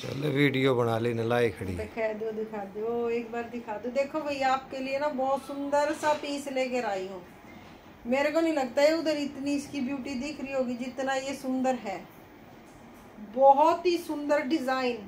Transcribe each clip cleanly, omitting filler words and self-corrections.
चलो वीडियो बना लेने लाई खड़ी दिखा दो एक बार दिखा दो। देखो भैया आपके लिए ना बहुत सुंदर सा पीस लेकर आई हूँ। मेरे को नहीं लगता है उधर इतनी इसकी ब्यूटी दिख रही होगी जितना ये सुंदर है। बहुत ही सुंदर डिजाइन,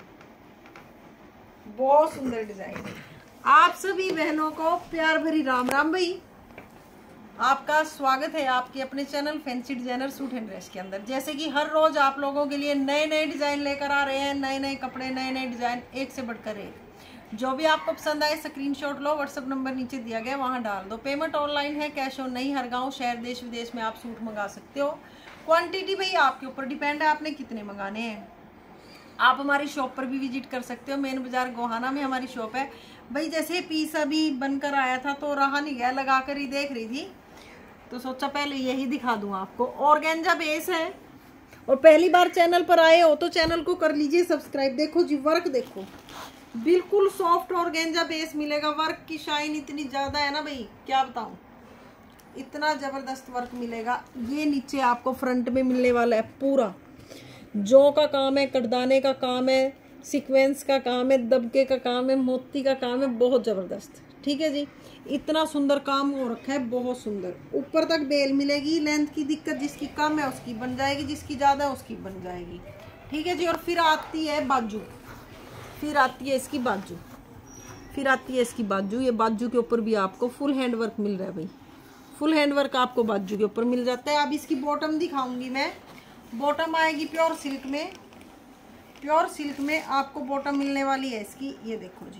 बहुत सुंदर डिजाइन। आप सभी बहनों को प्यार भरी राम राम। भाई आपका स्वागत है आपके अपने channel fancy designer suit and dress के अंदर। जैसे कि हर रोज आप लोगों के लिए नए नए डिजाइन लेकर आ रहे हैं, नए नए कपड़े, नए नए डिजाइन, एक से बढ़कर एक। जो भी आपको पसंद आए स्क्रीनशॉट लो, व्हाट्सएप नंबर नीचे दिया गया वहां डाल दो। पेमेंट ऑनलाइन है, कैश ऑन नहीं। हर गाँव, शहर, देश विदेश में आप सूट मंगा सकते हो। क्वान्टिटी भाई आपके ऊपर डिपेंड है, आपने कितने मंगाने हैं। आप हमारी शॉप पर भी विजिट कर सकते हो। मेन बाजार गोहाना में हमारी शॉप है। भाई जैसे पीस अभी बनकर आया था तो रहा नहीं गया, लगा कर ही देख रही थी तो सोचा पहले यही दिखा दूं आपको। ऑर्गेंजा बेस है और पहली बार चैनल पर आए हो तो चैनल को कर लीजिए सब्सक्राइब। देखो जी वर्क देखो, बिल्कुल सॉफ्ट ऑर्गेंजा बेस मिलेगा। वर्क की शाइन इतनी ज्यादा है ना भाई, क्या बताऊं, इतना जबरदस्त वर्क मिलेगा। ये नीचे आपको फ्रंट में मिलने वाला है पूरा जो का काम है, कटदाने का काम है, सीक्वेंस का काम है, दबके का काम है, मोती का काम है, बहुत जबरदस्त। ठीक है जी, इतना सुंदर काम हो रखा है, बहुत सुंदर। ऊपर तक बेल मिलेगी। लेंथ की दिक्कत जिसकी कम है उसकी बन जाएगी, जिसकी ज्यादा है उसकी बन जाएगी। ठीक है जी। और फिर आती है बाजू, फिर आती है इसकी बाजू, फिर आती है इसकी बाजू। ये बाजू के ऊपर भी आपको फुल हैंड वर्क मिल रहा है भाई, फुल हैंड वर्क आपको बाजू के ऊपर मिल जाता है। अब इसकी बॉटम दिखाऊंगी मैं। बॉटम आएगी प्योर सिल्क में, प्योर सिल्क में आपको बॉटम मिलने वाली है इसकी। ये देखो जी,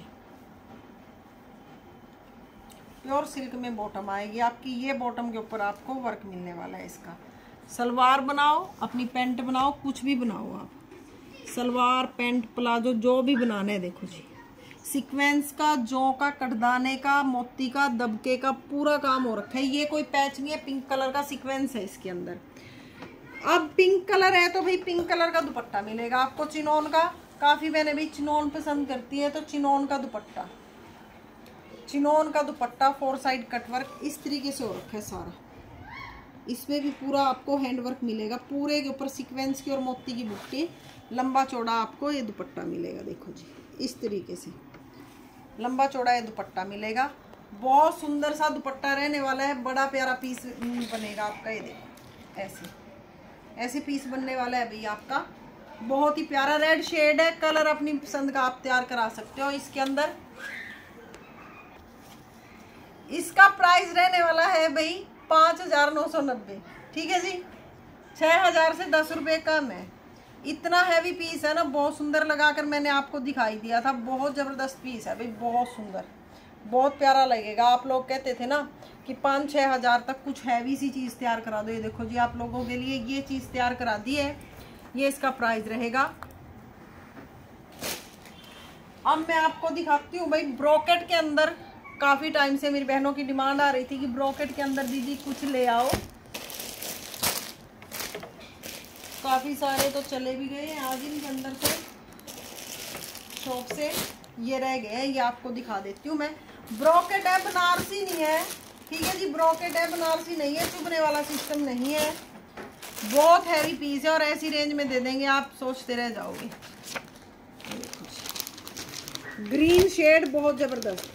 प्योर सिल्क में बॉटम आएगी आपकी। ये बॉटम के ऊपर आपको वर्क मिलने वाला है इसका। सलवार बनाओ, अपनी पैंट बनाओ, कुछ भी बनाओ आप, सलवार, पैंट, प्लाजो, जो भी बनाना है। देखो जी, सीक्वेंस का, जौ का, कटदाने का, मोती का, दबके का पूरा काम हो रखा है। ये कोई पैच नहीं है, पिंक कलर का सीक्वेंस है इसके अंदर। अब पिंक कलर है तो भाई पिंक कलर का दुपट्टा मिलेगा आपको चिनोन का। काफी बहनें भी चिनोन पसंद करती है तो चिनोन का दुपट्टा, चिनोन का दुपट्टा, 4 साइड कटवर्क इस तरीके से हो रखा है सारा। इसमें भी पूरा आपको हैंडवर्क मिलेगा, पूरे के ऊपर सीक्वेंस की और मोती की बुट्टी, लंबा चौड़ा आपको ये दुपट्टा मिलेगा। देखो जी, इस तरीके से लंबा चौड़ा ये दुपट्टा मिलेगा। बहुत सुंदर सा दुपट्टा रहने वाला है, बड़ा प्यारा पीस बनेगा आपका। ये देखो ऐसे ऐसे पीस बनने वाला है भाई आपका, बहुत ही प्यारा। रेड शेड है, कलर अपनी पसंद का आप तैयार करा सकते हो इसके अंदर। इसका प्राइस रहने वाला है भाई 5,990। ठीक है जी, 6,000 से 10 रुपये कम है। इतना हैवी पीस है ना, बहुत सुंदर लगाकर मैंने आपको दिखाई दिया था। बहुत जबरदस्त पीस है भाई, बहुत सुंदर, बहुत प्यारा लगेगा। आप लोग कहते थे ना कि 5-6 हज़ार तक कुछ हैवी सी चीज़ तैयार करा दो। ये देखो जी, आप लोगों के लिए ये चीज़ तैयार करा दी है। ये इसका प्राइस रहेगा। अब मैं आपको दिखाती हूँ भाई ब्रोकेट के अंदर। काफ़ी टाइम से मेरी बहनों की डिमांड आ रही थी कि ब्रोकेट के अंदर दीदी कुछ ले आओ। काफ़ी सारे तो चले भी गए हैं आज इनके अंदर से, शॉप से ये रह गए हैं। ये आपको दिखा देती हूँ मैं। ब्रोकेट है, बनारसी नहीं है। ठीक है जी, ब्रोकेट है, बनारसी नहीं है, चुभने वाला सिस्टम नहीं है। बहुत हैवी पीस है और ऐसी रेंज में दे देंगे आप सोचते रह जाओगे। ग्रीन शेड बहुत जबरदस्त,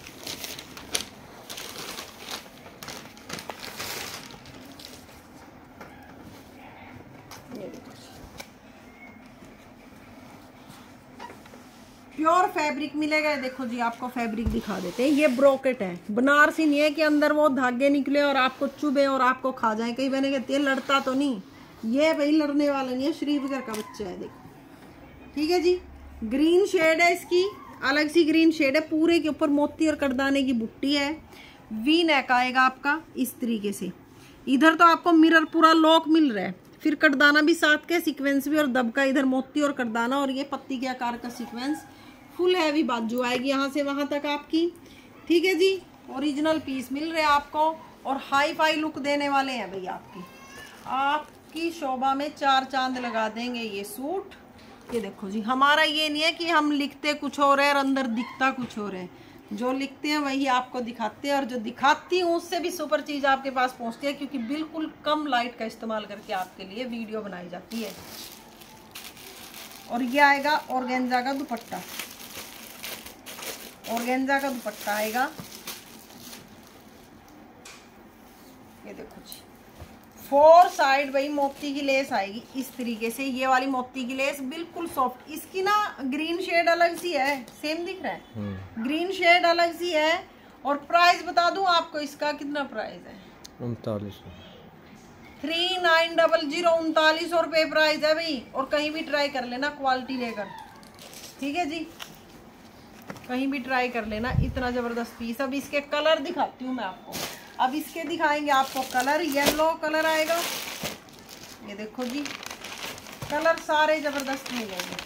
प्योर फैब्रिक मिलेगा। देखो जी, आपको फैब्रिक दिखा देते हैं। ये ब्रोकेट है, बनारसी नहीं है कि अंदर वो धागे निकले और आपको चुभे और आपको खा जाए। कई बहनें कहती है लड़ता तो नहीं, ये भाई लड़ने वाला नहीं है, श्रीनगर का बच्चा है। देखो ठीक है जी, ग्रीन शेड है इसकी, अलग सी ग्रीन शेड है। पूरे के ऊपर मोती और कटदाने की बुट्टी है। वी नेक आएगा आपका इस तरीके से। इधर तो आपको मिरर पूरा लॉक मिल रहा है, फिर कटदाना भी साथ के, सीक्वेंस भी और दबका, इधर मोती और कटदाना और ये पत्ती के आकार का सीक्वेंस। फुल हैवी बाजू आएगी यहाँ से वहां तक आपकी। ठीक है जी, ओरिजिनल पीस मिल रहे हैं आपको और हाई फाई लुक देने वाले हैं भैया आपकी शोभा में 4 चांद लगा देंगे ये सूट। ये देखो जी, हमारा ये नहीं है कि हम लिखते कुछ और है और अंदर दिखता कुछ और है। जो लिखते हैं वही आपको दिखाते हैं और जो दिखाती हूँ उससे भी सुपर चीज़ आपके पास पहुँचती है, क्योंकि बिल्कुल कम लाइट का इस्तेमाल करके आपके लिए वीडियो बनाई जाती है। और ये आएगा ऑर्गेन्जा का दुपट्टा, ऑर्गेन्जा का दुपट्टा आएगा। ये देखो जी, 4 साइड भाई मोती की लेस आएगी इस तरीके से। ये वाली मोती की लेस बिल्कुल सॉफ्ट, इसकी ना ग्रीन शेड अलग सी है, सेम दिख रहा है, ग्रीन शेड अलग सी है। और प्राइस बता दूं आपको, इसका कितना प्राइस है? 3900। 3900, 3900 रुपये प्राइस है भाई। और कहीं भी ट्राई कर लेना क्वालिटी लेकर, ठीक है जी, कहीं भी ट्राई कर लेना, इतना जबरदस्त पीस। अब इसके कलर दिखाती हूँ मैं आपको। अब इसके दिखाएंगे आपको कलर, येलो कलर आएगा, ये देखो जी, कलर सारे जबरदस्त मिलेंगे।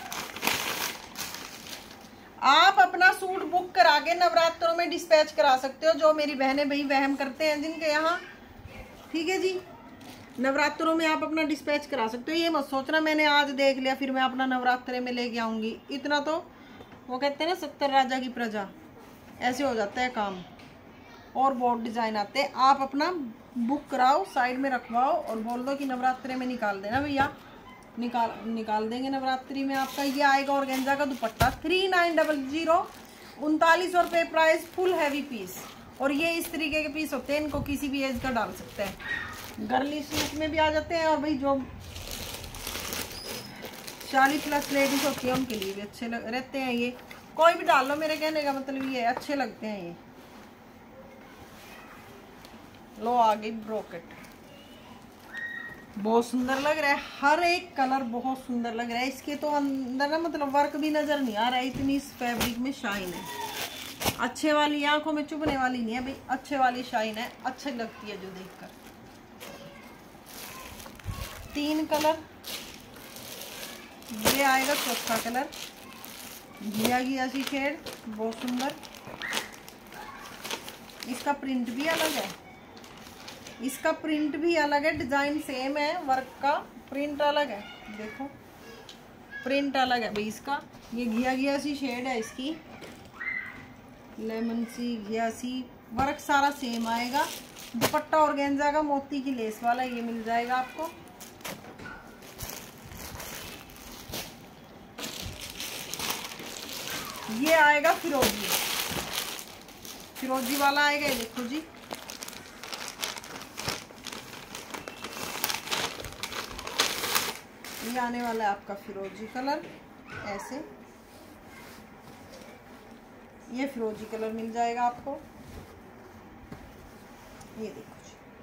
आप अपना सूट बुक करा के नवरात्रों में डिस्पैच करा सकते हो, जो मेरी बहनें भाई वहम करते हैं जिनके यहाँ, ठीक है जी। नवरात्रों में आप अपना डिस्पैच करा सकते हो। ये मत सोचना मैंने आज देख लिया फिर मैं अपना नवरात्रे में लेके आऊंगी, इतना तो वो कहते हैं ना 70 राजा की प्रजा, ऐसे हो जाता है काम। और बहुत डिजाइन आते हैं, आप अपना बुक कराओ, साइड में रखवाओ और बोल दो कि नवरात्रे में निकाल देना भैया, निकाल देंगे नवरात्रि में आपका। ये आएगा ऑर्गेन्जा का दुपट्टा, 3900, 3900 रुपये प्राइस, फुल हैवी पीस। और ये इस तरीके के पीस होते हैं, इनको किसी भी एज का डाल सकते हैं, गर्ली सूट में भी आ जाते हैं, और भाई जो 40+ लेडीज होती है उनके लिए भी अच्छे रहते हैं। ये कोई भी डाल लो, मेरे कहने का मतलब ये अच्छे लगते हैं ये। लो आ गई ब्रोकेट, बहुत सुंदर लग रहा है, हर एक कलर बहुत सुंदर लग रहा है। इसके तो अंदर ना मतलब वर्क भी नजर नहीं आ रहा है, इतनी इस फैब्रिक में शाइन है। अच्छे वाली, आंखों में चुभने वाली नहीं है भाई, अच्छे वाली शाइन है, अच्छी लगती है जो देखकर। 3 कलर, ये आएगा चौथा कलर, घिया घिया सी शेड, बहुत सुंदर। इसका प्रिंट भी अलग है, इसका प्रिंट भी अलग है, डिजाइन सेम है, वर्क का प्रिंट अलग है, देखो प्रिंट अलग है भाई इसका। ये घिया घिया सी शेड है इसकी, लेमन सी घिया सी, वर्क सारा सेम आएगा। दुपट्टा ऑर्गेन्जा का मोती की लेस वाला ये मिल जाएगा आपको। ये आएगा फिरोजी, फिरोजी वाला आएगा, ये देखो जी, ये आने वाला है आपका फिरोजी कलर, ऐसे ये फिरोजी कलर मिल जाएगा आपको। ये देखो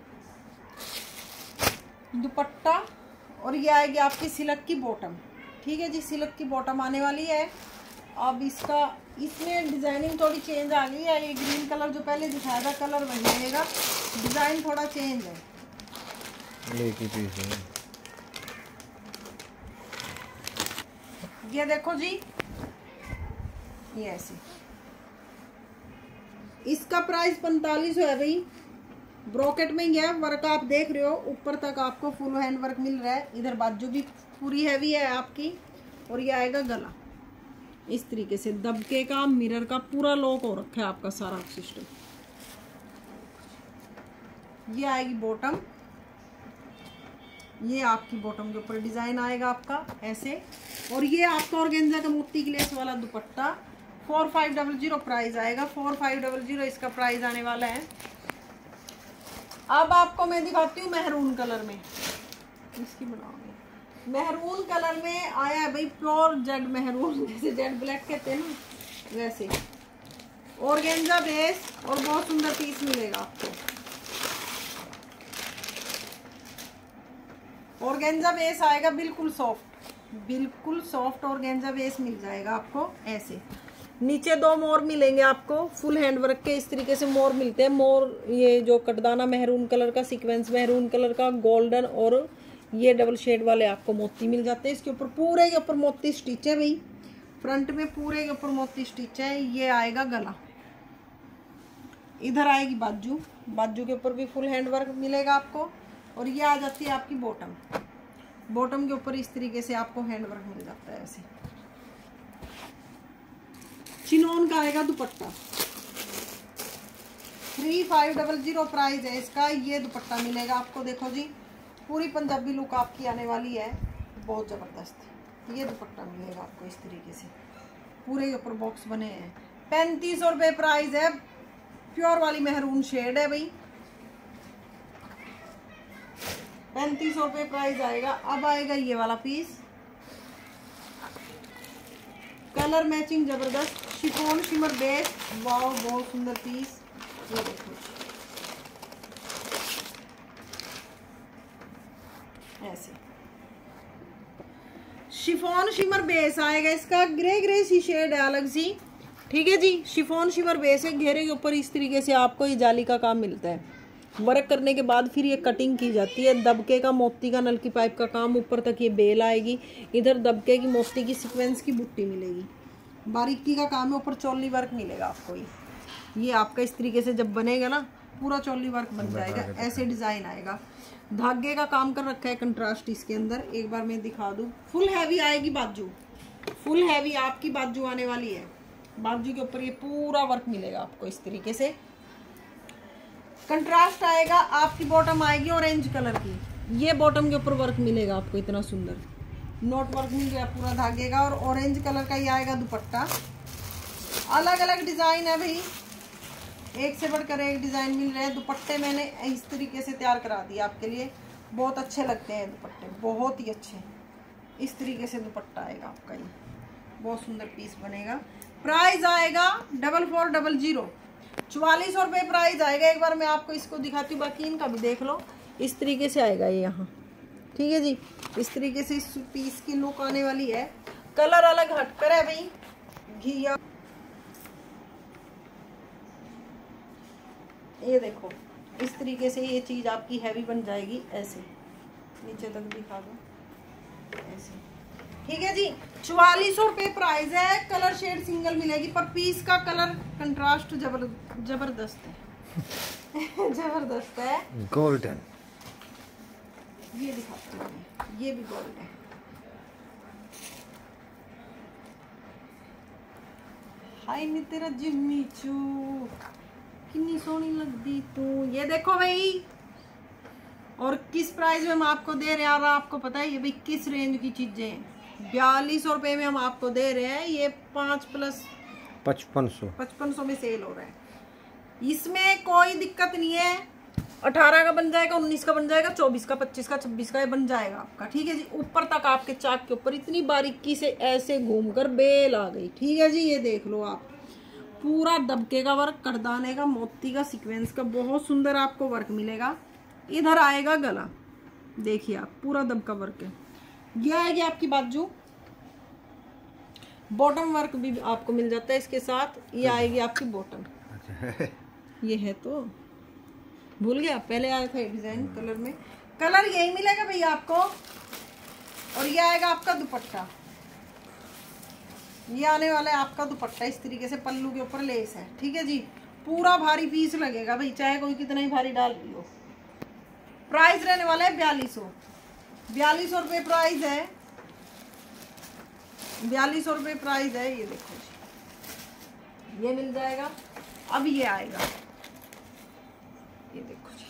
जी दुपट्टा, और ये आएगी आपकी सिल्क की बॉटम, ठीक है जी, सिल्क की बॉटम आने वाली है। अब इसका, इसमें डिजाइनिंग थोड़ी चेंज आ गई है, ये ग्रीन कलर जो पहले दिखाया था कलर वही रहेगा, डिजाइन थोड़ा चेंज है। एक ही पीस है। ये देखो जी, ये ऐसे, इसका प्राइस 4500 है भाई, ब्रोकेट में ही है। वर्क आप देख रहे हो, ऊपर तक आपको फुल हैंड वर्क मिल रहा है, इधर बाजू भी पूरी हैवी है आपकी। और ये आएगा गला, इस तरीके से दबके का, मिरर का पूरा लॉक हो रखा है आपका सारा सिस्टम। ये आएगी बॉटम, ये आपकी बॉटम के ऊपर डिजाइन आएगा आपका ऐसे। और ये आपका ऑर्गेन्जा का मोती की लेस वाला दुपट्टा, 4500 प्राइस आएगा, 4500 इसका प्राइस आने वाला है। अब आपको मैं दिखाती हूँ मेहरून कलर में, इसकी बनाऊंगी। मेहरून कलर में आया है भाई प्योर जेड मेहरून, जैसे जेड ब्लैक कहते हैं ना वैसे, ऑर्गेन्जा बेस, और बहुत सुंदर पीस मिलेगा आपको। ऑर्गेन्जा बेस आएगा बिल्कुल सॉफ्ट, बिल्कुल सॉफ्ट ऑर्गेन्जा बेस मिल जाएगा आपको ऐसे। नीचे 2 मोर मिलेंगे आपको फुल हैंड वर्क के, इस तरीके से मोर मिलते हैं। मोर ये जो कटदाना मेहरून कलर का, सीक्वेंस मेहरून कलर का, गोल्डन, और ये डबल शेड वाले आपको मोती मिल जाते हैं। इसके ऊपर पूरे के ऊपर मोती स्टिच है भाई, फ्रंट में पूरे के ऊपर मोती स्टिच है। ये आएगा गला, इधर आएगी बाजू, बाजू के ऊपर भी फुल हैंड वर्क मिलेगा आपको। और ये आ जाती है आपकी बॉटम, बॉटम के ऊपर इस तरीके से आपको हैंड वर्क मिल जाता है ऐसे। चिनोन का आएगा दुपट्टा, 3500 प्राइस है इसका। ये दुपट्टा मिलेगा आपको, देखो जी पूरी पंजाबी लुक आपकी आने वाली है, बहुत जबरदस्त। ये दुपट्टा मिलेगा आपको इस तरीके से, पूरे के ऊपर बॉक्स बने हैं। 3500 रुपये प्राइस है, प्योर वाली मेहरून शेड है भाई, 3500 रुपये प्राइस आएगा। अब आएगा ये वाला पीस, कलर मैचिंग जबरदस्त, शिफॉन शिमर बेस, वाओ बहुत सुंदर पीस। ये देखो ऐसे शिफॉन शिमर बेस आएगा इसका, ग्रे ग्रे सी शेड है अलग सी, ठीक है जी। शिफॉन शिमर बेस है, घेरे के ऊपर इस तरीके से आपको ये जाली का काम मिलता है। वर्क करने के बाद फिर ये कटिंग की जाती है, दबके का मोती का नल की पाइप का काम, ऊपर तक ये बेल आएगी, इधर दबके की मोती की सीक्वेंस की बुट्टी मिलेगी, बारीकी का काम है, ऊपर चोली वर्क मिलेगा आपको। ये आपका इस तरीके से जब बनेगा ना पूरा चोली वर्क बन जाएगा, ऐसे डिजाइन आएगा। धागे का काम कर रखा है कंट्रास्ट इसके अंदर, एक बार मैं दिखा दूं। फुल हैवी आएगी बाजू, फुल हैवी आपकी बाजू आने वाली है, बाजू के ऊपर ये पूरा वर्क मिलेगा आपको इस तरीके से। कंट्रास्ट आएगा, आपकी बॉटम आएगी ऑरेंज कलर की, ये बॉटम के ऊपर वर्क मिलेगा आपको इतना सुंदर, नोट वर्क मिल गया पूरा धागे का, और ऑरेंज कलर का ही आएगा दुपट्टा। अलग अलग डिजाइन है भाई, एक से बढ़कर एक डिजाइन मिल रहे हैं। दुपट्टे मैंने इस तरीके से तैयार करा दिया आपके लिए, बहुत अच्छे लगते हैं दुपट्टे, बहुत ही अच्छे। इस तरीके से दुपट्टा आएगा आपका, ये बहुत सुंदर पीस बनेगा। प्राइस आएगा 4400, 4400 रुपये प्राइस आएगा। एक बार मैं आपको इसको दिखाती हूँ, बाकी इनका भी देख लो। इस तरीके से आएगा ये यहाँ, ठीक है जी, इस तरीके से इस पीस की लुक आने वाली है। कलर अलग हटकर है भाई, घिया, ये देखो इस तरीके से ये चीज आपकी हैवी बन जाएगी, ऐसे नीचे तक दिखा दो ऐसे, ठीक है जी। 4400 रुपये प्राइस है, कलर शेड सिंगल मिलेगी, पर पीस का कलर कंट्रास्ट जबरदस्त है जबरदस्त है। गोल्डन, ये दिखाती हूँ, ये भी गोल्ड है। हाय नी तेरा जिम्मी चू, कितनी सोहनी लगती तू। ये देखो भाई, और किस प्राइस में हम आपको दे रहे हैं, और आपको पता है ये भाई किस रेंज की चीजें हैं। 4200 रुपये में हम आपको दे रहे हैं, ये 5 प्लस 5500 में सेल हो रहा है। इसमें कोई दिक्कत नहीं है, 18 का बन जाएगा, 19 का बन जाएगा, 24 का, 25 का, 26 का ये बन जाएगा आपका, ठीक है जी। ऊपर तक आपके चाक के ऊपर इतनी बारीकी से ऐसे घूमकर बेल आ गई, ठीक है जी। ये देख लो आप, पूरा दबके का वर्क, करदाने का, मोती का, सीक्वेंस का, बहुत सुंदर आपको वर्क मिलेगा। इधर आएगा गला, देखिए आप पूरा दबका वर्क है। ये आएगी आपकी बाजू, बॉटम वर्क भी आपको मिल जाता है इसके साथ। ये आएगी आपकी बॉटम, ये है तो भूल गया, पहले आया था डिजाइन कलर में, कलर यही मिलेगा भैया आपको। और ये आएगा आपका दुपट्टा, ये आने वाला है आपका दुपट्टा, इस तरीके से पल्लू के ऊपर लेस है, ठीक है जी। पूरा भारी पीस लगेगा भाई, चाहे कोई कितना ही भारी डाल लो। प्राइस रहने वाला है 4200 रुपये प्राइस है, 4200 रुपये प्राइस है। ये देखो जी, ये मिल जाएगा। अब ये आएगा, ये देखो जी,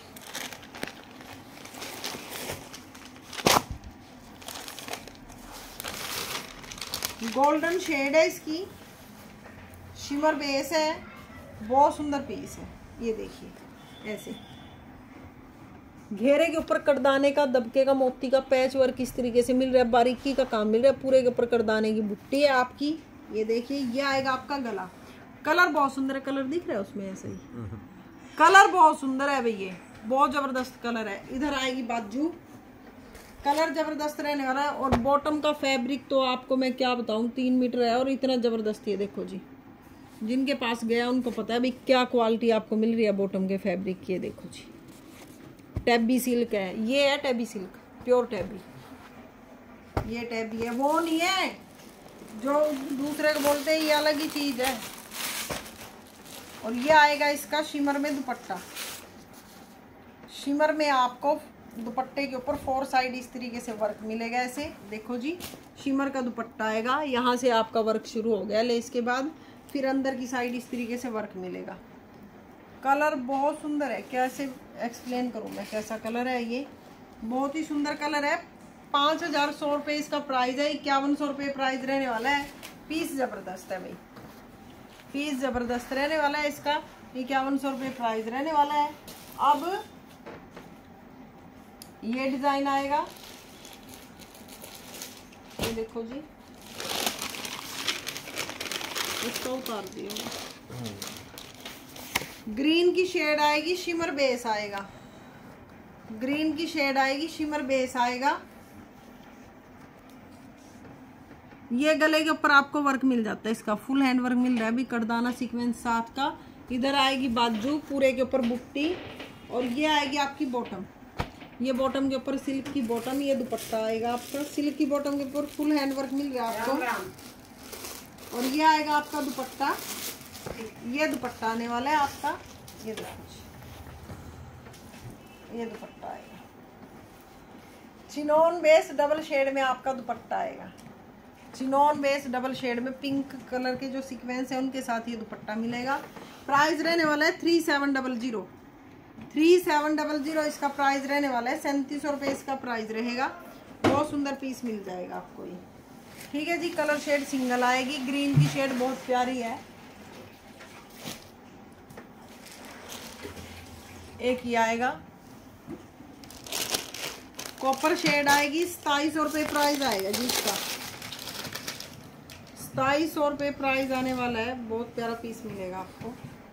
गोल्डन शेड है इसकी, शिमर बेस है, बहुत सुंदर पीस है। ये देखिए ऐसे घेरे के ऊपर करदाने का, दबके का, मोती का पैच वर्क इस तरीके से मिल रहा है, बारीकी का काम मिल रहा है, पूरे के ऊपर करदाने की बुट्टी है आपकी। ये देखिए, ये आएगा आपका गला, कलर बहुत सुंदर है, कलर दिख रहा है उसमें ऐसे ही, कलर बहुत सुंदर है भैया, बहुत जबरदस्त कलर है। इधर आएगी बाजू, कलर जबरदस्त रहने वाला है। और बॉटम का फैब्रिक तो आपको मैं क्या बताऊं, 3 मीटर है और इतना जबरदस्त। ये देखो जी, जिनके पास गया उनको पता है भाई क्या क्वालिटी आपको मिल रही है बॉटम के फैब्रिक की। ये देखो जी, टैबी सिल्क है, ये है टैबी सिल्क, प्योर टैबी, ये टैबी है, वो नहीं है जो दूसरे को बोलते हैं, ये अलग ही चीज है। और ये आएगा इसका शिमर में दुपट्टा, शिमर में आपको दुपट्टे के ऊपर 4 साइड इस तरीके से वर्क मिलेगा, ऐसे देखो जी, शिमर का दुपट्टा आएगा, यहाँ से आपका वर्क शुरू हो गया लेस के बाद, फिर अंदर की साइड इस तरीके से वर्क मिलेगा। कलर बहुत सुंदर है, कैसे एक्सप्लेन करूँ मैं कैसा कलर है, ये बहुत ही सुंदर कलर है। 5100 रुपये इसका प्राइस है। 5100 रुपये प्राइस रहने वाला है। पीस जबरदस्त है भाई, पीस जबरदस्त रहने वाला है इसका। 5100 रुपये प्राइस रहने वाला है। अब ये डिजाइन आएगा, ये देखो जी, इसको उतार दिया। ग्रीन की शेड आएगी, शिमर बेस आएगा, ग्रीन की शेड आएगी, शिमर बेस आएगा। ये गले के ऊपर आपको वर्क मिल जाता है, इसका फुल हैंड वर्क मिल रहा है अभी, करदाना सीक्वेंस साथ का। इधर आएगी बाजू, पूरे के ऊपर बुट्टी, और ये आएगी आपकी बॉटम। ये बॉटम के ऊपर सिल्क की बॉटम, ये दुपट्टा आएगा आपका। सिल्क की बॉटम के ऊपर फुल हैंड वर्क मिल रहा है आपको। और ये आएगा आपका दुपट्टा, ये दुपट्टा आने वाला है आपका। ये देखो, ये दुपट्टा आएगा, चिनोन बेस डबल शेड में आपका दुपट्टा आएगा। चिनोन बेस डबल शेड में पिंक कलर के जो सीक्वेंस है उनके साथ ये दुपट्टा मिलेगा। प्राइस रहने वाला है 3700। 3700 इसका प्राइस रहने वाला है। 3700 रुपये इसका प्राइस रहेगा। बहुत सुंदर पीस मिल जाएगा आपको ये, ठीक है जी। कलर शेड सिंगल आएगी, ग्रीन की शेड बहुत प्यारी है। एक ही आएगा, कॉपर शेड आएगी। 2700 रुपये प्राइस आएगा जी इसका। 2700 रुपये प्राइस आने वाला है। बहुत प्यारा पीस मिलेगा आपको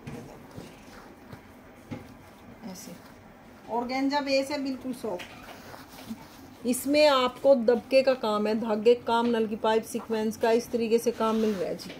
ऐसे। ऑर्गेन्जा बेस है, बिल्कुल सॉफ्ट। इसमें आपको दबके का काम है, धागे काम, नल की पाइप सीक्वेंस का, इस तरीके से काम मिल रहा है जी।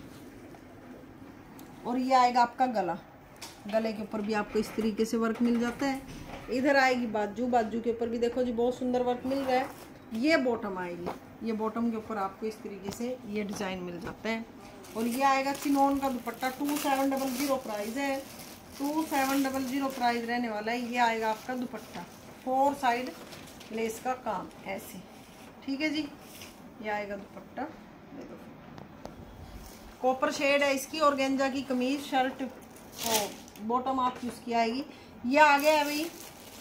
और ये आएगा आपका गला, गले के ऊपर भी आपको इस तरीके से वर्क मिल जाता है। इधर आएगी बाजू, बाजू के ऊपर भी देखो जी बहुत सुंदर वर्क मिल रहा है। ये बॉटम आएगी, ये बॉटम के ऊपर आपको इस तरीके से ये डिजाइन मिल जाता है। और ये आएगा चिनोन का दुपट्टा। 2700 प्राइस है। 2700 प्राइस रहने वाला है। ये आएगा आपका दुपट्टा, 4 साइड लेस का काम ऐसे, ठीक है जी। ये आएगा दुपट्टा, देखो कॉपर शेड है इसकी। ऑर्गेन्जा की कमीज, शर्ट और बॉटम आपकी उसकी आएगी। ये आ गया है भाई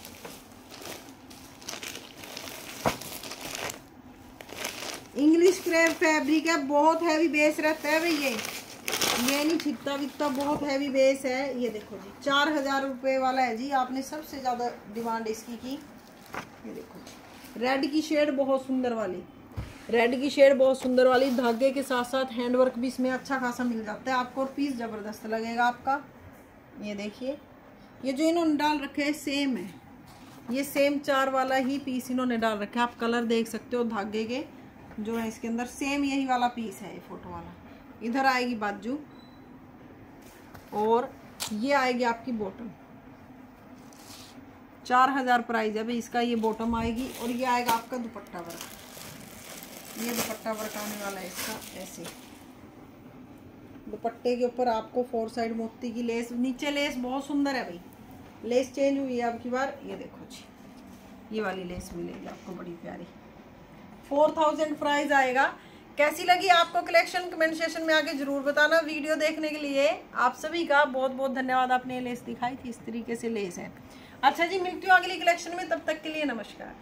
इंग्लिश क्रेप फैब्रिक है, बहुत हैवी बेस रहता है भाई। ये नहीं छिपता विकता, बहुत हैवी बेस है। ये देखो जी 4000 रुपये वाला है जी। आपने सबसे ज्यादा डिमांड इसकी की। ये देखो रेड की शेड बहुत सुंदर वाली, रेड की शेड बहुत सुंदर वाली। धागे के साथ साथ हैंडवर्क भी इसमें अच्छा खासा मिल जाता है आपको। और पीस जबरदस्त लगेगा आपका। ये देखिए, ये जो इन्होंने डाल रखे है सेम है, ये सेम 4 वाला ही पीस इन्होंने डाल रखा है। आप कलर देख सकते हो धागे के जो है इसके अंदर, सेम यही वाला पीस है, ये फोटो वाला। इधर आएगी बाजू और ये आएगी आपकी बॉटम। 4000 प्राइस है भाई इसका। ये बॉटम आएगी और ये आएगा आपका दुपट्टा वर्क। ये दुपट्टा वर्क आने वाला है इसका ऐसे। दुपट्टे के ऊपर आपको 4 साइड मोती की लेस, नीचे लेस बहुत सुंदर है भाई। लेस चेंज हुई है अब की बार। ये देखो जी, ये वाली लेस मिलेगी आपको बड़ी प्यारी। 4000 प्राइस आएगा। कैसी लगी आपको कलेक्शन कमेंट सेक्शन में आके जरूर बताना। वीडियो देखने के लिए आप सभी का बहुत बहुत धन्यवाद। आपने लेस दिखाई थी, इस तरीके से लेस है। अच्छा जी, मिलती हूँ अगली कलेक्शन में, तब तक के लिए नमस्कार।